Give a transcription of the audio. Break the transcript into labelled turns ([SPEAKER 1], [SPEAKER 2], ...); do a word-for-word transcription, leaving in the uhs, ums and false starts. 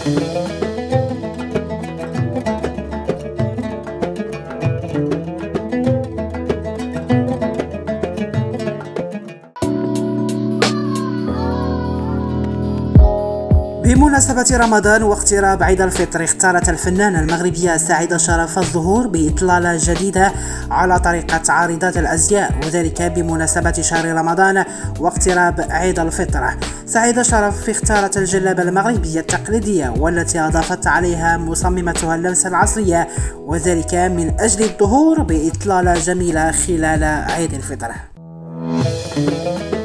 [SPEAKER 1] بمناسبة رمضان واقتراب عيد الفطر، اختارت الفنانة المغربية سعيدة شرف الظهور بإطلالة جديدة على طريقة عارضات الأزياء، وذلك بمناسبة شهر رمضان واقتراب عيد الفطر. سعيدة شرف اختارت الجلابة المغربية التقليدية والتي أضافت عليها مصممتها اللمسة العصرية، وذلك من أجل الظهور بإطلالة جميلة خلال عيد الفطر.